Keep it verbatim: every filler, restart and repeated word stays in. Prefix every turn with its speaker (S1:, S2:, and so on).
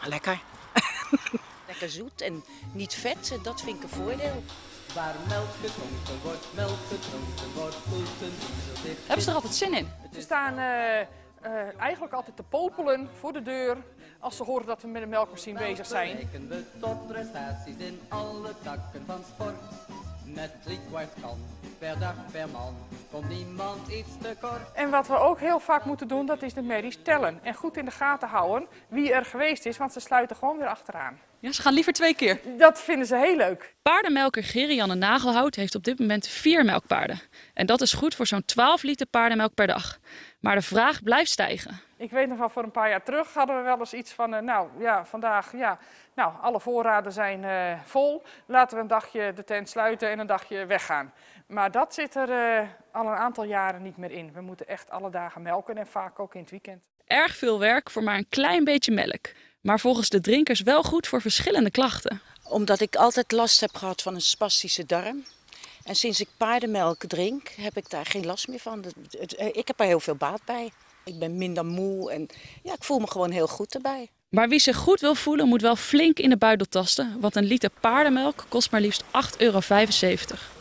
S1: lekker. Lekker zoet en niet vet, dat vind ik een voordeel.
S2: Waar melk gedronken wordt, melk gedronken wordt, voelt een diesel zich.
S3: Hebben ze er altijd zin in?
S4: Ze staan uh, uh, eigenlijk altijd te popelen voor de deur als ze horen dat we met een melkmachine bezig zijn.
S2: Bereiken we topprestaties in alle takken van sport. Met driekwart kan, per dag per man, komt niemand iets tekort.
S4: En wat we ook heel vaak moeten doen, dat is de merries tellen. En goed in de gaten houden wie er geweest is, want ze sluiten gewoon weer achteraan.
S3: Ja, ze gaan liever twee keer.
S4: Dat vinden ze heel leuk.
S3: Paardenmelker Gerianne Nagelhout heeft op dit moment vier melkpaarden. En dat is goed voor zo'n twaalf liter paardenmelk per dag. Maar de vraag blijft stijgen.
S4: Ik weet nog wel, voor een paar jaar terug hadden we wel eens iets van, uh, nou ja, vandaag, ja, nou, alle voorraden zijn uh, vol. Laten we een dagje de tent sluiten en een dagje weggaan. Maar dat zit er uh, al een aantal jaren niet meer in. We moeten echt alle dagen melken en vaak ook in het weekend.
S3: Erg veel werk voor maar een klein beetje melk. Maar volgens de drinkers wel goed voor verschillende klachten.
S1: Omdat ik altijd last heb gehad van een spastische darm. En sinds ik paardenmelk drink, heb ik daar geen last meer van. Ik heb er heel veel baat bij. Ik ben minder moe en ja, ik voel me gewoon heel goed erbij.
S3: Maar wie zich goed wil voelen, moet wel flink in de buidel tasten. Want een liter paardenmelk kost maar liefst acht euro vijfenzeventig.